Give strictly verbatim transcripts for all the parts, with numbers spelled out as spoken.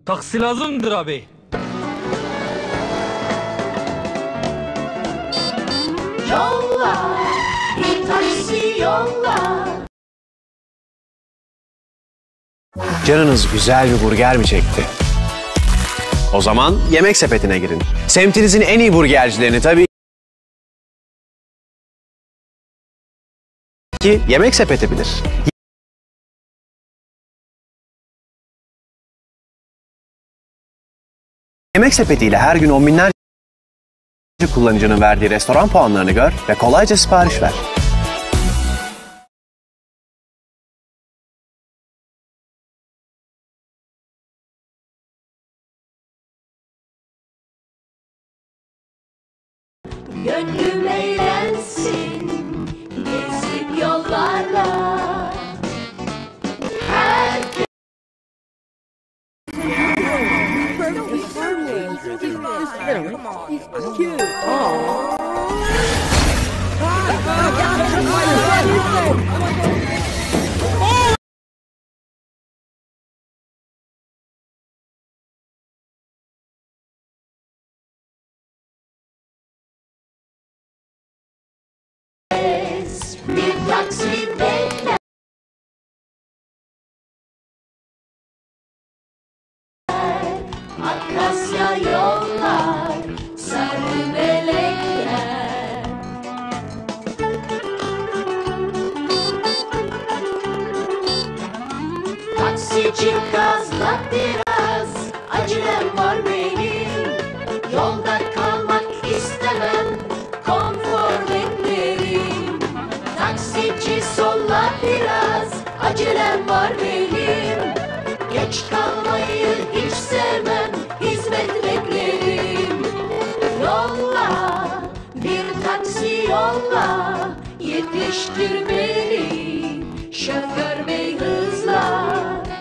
Taksi lazımdır abi. Yolla, bir taksi yolla. Canınız güzel bir burger mi çekti? O zaman Yemek Sepeti'ne girin. Semtinizin en iyi burgercilerini tabii ki Yemek Sepeti bilir. Yemek Sepeti ile her gün on binlerce kullanıcının verdiği restoran puanlarını gör ve kolayca sipariş ver. Gönlüm eğlensin, gezip yollarla. Herkes bir taksi bekler. Akasya yollar, sarı melekler. Taksici gazla biraz, acelem var benim. Yolda kalmak istemem, konfor beklerim. Taksici solla biraz, acelem var benim. Geç kalmayı hiç sevmem, hizmet beklerim. Yolla, bir taksi yolla, yetiştir beni, şoför bey hızla.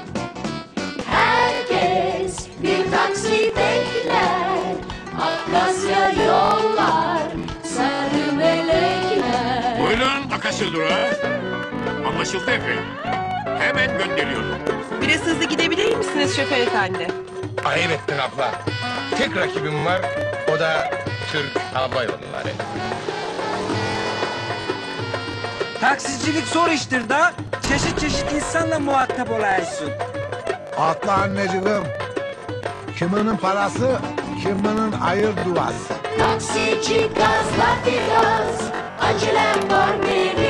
Herkes bir taksi bekler, Akasya yollar, sarı melekler. Buyurun Akasya durağı. Anlaşıldı efendim. Hemen gönderiyorum. Biraz hızlı gidebilir misiniz şoför efendi? Ayıp ettin abla. Tek rakibim var, o da Türk Hava Yolları. Taksicilik zor iştir da çeşit çeşit insanla muhatap olayısın. Haklı anneciğim. Kiminin parası, kiminin ayır duası. Taksici gazla biraz, acelem var benim.